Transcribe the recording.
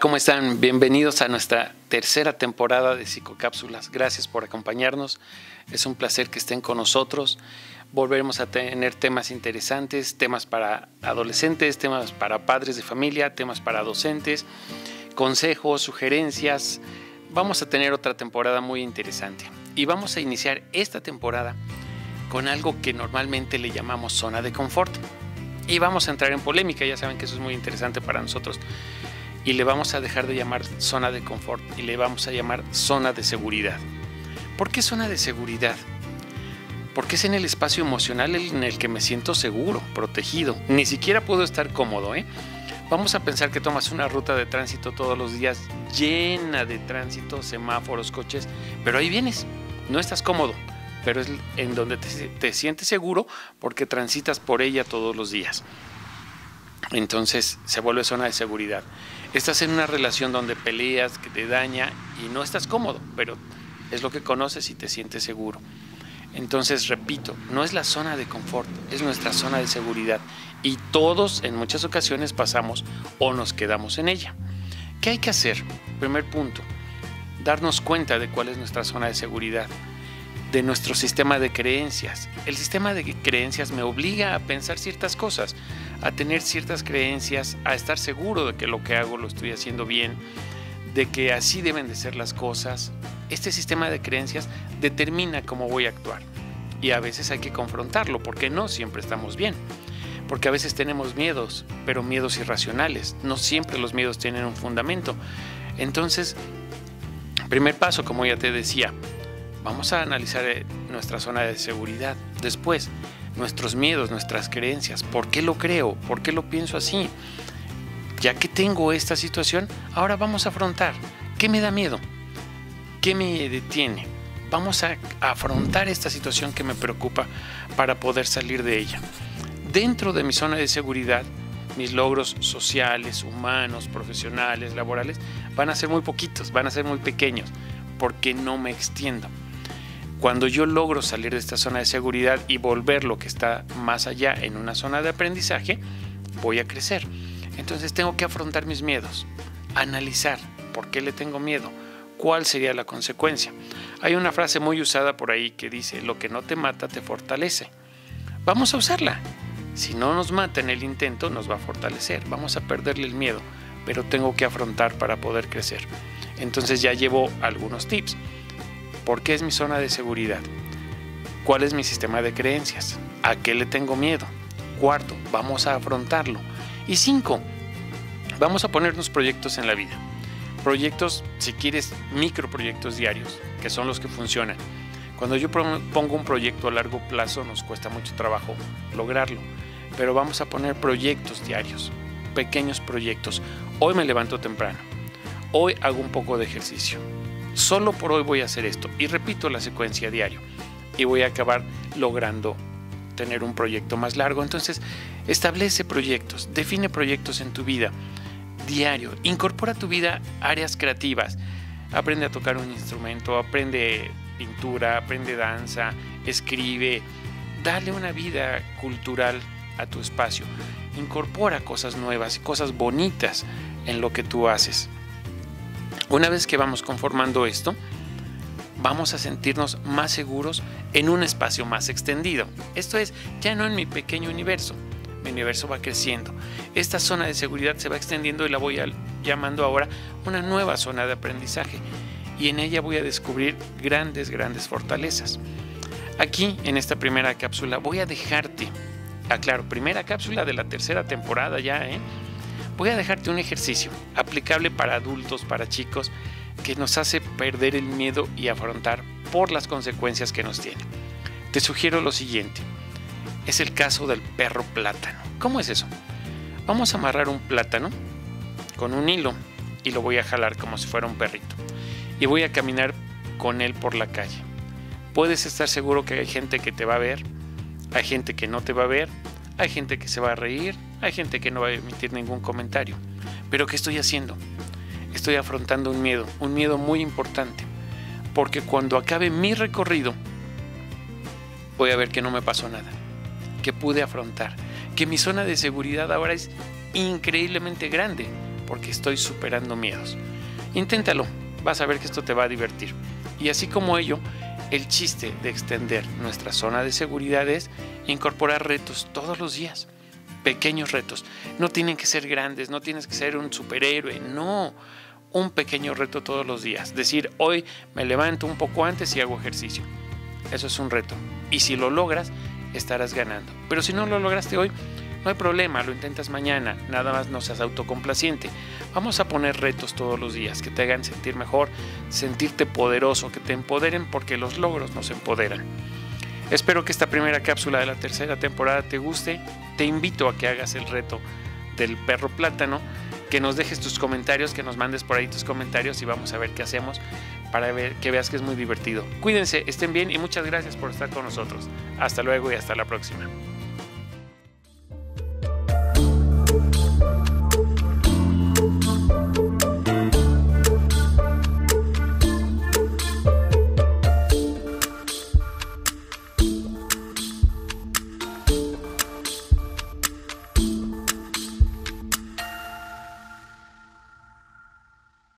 ¿cómo están? Bienvenidos a nuestra tercera temporada de Psicocápsulas. Gracias por acompañarnos. Es un placer que estén con nosotros. Volveremos a tener temas interesantes, temas para adolescentes, temas para padres de familia, temas para docentes, consejos, sugerencias. Vamos a tener otra temporada muy interesante. Y vamos a iniciar esta temporada con algo que normalmente le llamamos zona de confort. Y vamos a entrar en polémica, ya saben que eso es muy interesante para nosotros. Y le vamos a dejar de llamar zona de confort y le vamos a llamar zona de seguridad. ¿Por qué zona de seguridad? Porque es en el espacio emocional en el que me siento seguro, protegido. Ni siquiera puedo estar cómodo, ¿eh? Vamos a pensar que tomas una ruta de tránsito todos los días llena de tránsito, semáforos, coches, pero ahí vienes, no estás cómodo, pero es en donde te sientes seguro porque transitas por ella todos los días. Entonces se vuelve zona de seguridad. Estás en una relación donde peleas, que te daña y no estás cómodo, pero es lo que conoces y te sientes seguro. Entonces, repito, no es la zona de confort, es nuestra zona de seguridad. Y todos en muchas ocasiones pasamos o nos quedamos en ella. ¿Qué hay que hacer? Primer punto, darnos cuenta de cuál es nuestra zona de seguridad, de nuestro sistema de creencias. El sistema de creencias me obliga a pensar ciertas cosas, a tener ciertas creencias, a estar seguro de que lo que hago lo estoy haciendo bien, de que así deben de ser las cosas. Este sistema de creencias determina cómo voy a actuar. Y a veces hay que confrontarlo porque no siempre estamos bien. Porque a veces tenemos miedos, pero miedos irracionales. No siempre los miedos tienen un fundamento. Entonces, primer paso, como ya te decía, vamos a analizar nuestra zona de seguridad. Después, nuestros miedos, nuestras creencias. ¿Por qué lo creo? ¿Por qué lo pienso así? Ya que tengo esta situación, ahora vamos a afrontar. ¿Qué me da miedo? ¿Qué me detiene? Vamos a afrontar esta situación que me preocupa para poder salir de ella. Dentro de mi zona de seguridad, mis logros sociales, humanos, profesionales, laborales, van a ser muy poquitos, van a ser muy pequeños, porque no me extiendo. Cuando yo logro salir de esta zona de seguridad y volver lo que está más allá en una zona de aprendizaje, voy a crecer. Entonces tengo que afrontar mis miedos, analizar por qué le tengo miedo, cuál sería la consecuencia. Hay una frase muy usada por ahí que dice: lo que no te mata te fortalece. Vamos a usarla. Si no nos mata en el intento, nos va a fortalecer. Vamos a perderle el miedo, pero tengo que afrontar para poder crecer. Entonces ya llevo algunos tips. ¿Por qué es mi zona de seguridad? ¿Cuál es mi sistema de creencias? ¿A qué le tengo miedo? Cuarto, vamos a afrontarlo. Y 5, vamos a ponernos proyectos en la vida. Proyectos, si quieres, microproyectos diarios, que son los que funcionan. Cuando yo pongo un proyecto a largo plazo, nos cuesta mucho trabajo lograrlo. Pero vamos a poner proyectos diarios, pequeños proyectos. Hoy me levanto temprano. Hoy hago un poco de ejercicio. Solo por hoy voy a hacer esto. Y repito la secuencia diario. Y voy a acabar logrando tener un proyecto más largo. Entonces, establece proyectos, define proyectos en tu vida diario, incorpora a tu vida áreas creativas, aprende a tocar un instrumento, aprende pintura, aprende danza, escribe, dale una vida cultural a tu espacio, incorpora cosas nuevas, cosas bonitas en lo que tú haces. Una vez que vamos conformando esto, vamos a sentirnos más seguros en un espacio más extendido. Esto es, ya no en mi pequeño universo. Mi universo va creciendo. Esta zona de seguridad se va extendiendo y la voy llamando ahora una nueva zona de aprendizaje. Y en ella voy a descubrir grandes fortalezas. Aquí, en esta primera cápsula, voy a dejarte, aclaro, primera cápsula de la tercera temporada ya, voy a dejarte un ejercicio aplicable para adultos, para chicos, que nos hace perder el miedo y afrontar por las consecuencias que nos tiene. Te sugiero lo siguiente. Es el caso del perro plátano. ¿Cómo es eso? Vamos a amarrar un plátano con un hilo y lo voy a jalar como si fuera un perrito. Y voy a caminar con él por la calle. Puedes estar seguro que hay gente que te va a ver, hay gente que no te va a ver, hay gente que se va a reír, hay gente que no va a emitir ningún comentario. Pero ¿qué estoy haciendo? Estoy afrontando un miedo muy importante. Porque cuando acabe mi recorrido, voy a ver que no me pasó nada, que pude afrontar, que mi zona de seguridad ahora es increíblemente grande, porque estoy superando miedos. Inténtalo, vas a ver que esto te va a divertir. Y así como ello, el chiste de extender nuestra zona de seguridad es incorporar retos todos los días. Pequeños retos. No tienen que ser grandes, no tienes que ser un superhéroe, no. Un pequeño reto todos los días. Decir, hoy me levanto un poco antes y hago ejercicio. Eso es un reto. Y si lo logras, estarás ganando. Pero si no lo lograste hoy, no hay problema, lo intentas mañana. Nada más no seas autocomplaciente. Vamos a poner retos todos los días que te hagan sentir mejor, sentirte poderoso, que te empoderen, porque los logros nos empoderan. Espero que esta primera cápsula de la tercera temporada te guste. Te invito a que hagas el reto del perro plátano, que nos dejes tus comentarios, que nos mandes por ahí tus comentarios y vamos a ver qué hacemos para que veas que es muy divertido. Cuídense, estén bien y muchas gracias por estar con nosotros. Hasta luego y hasta la próxima.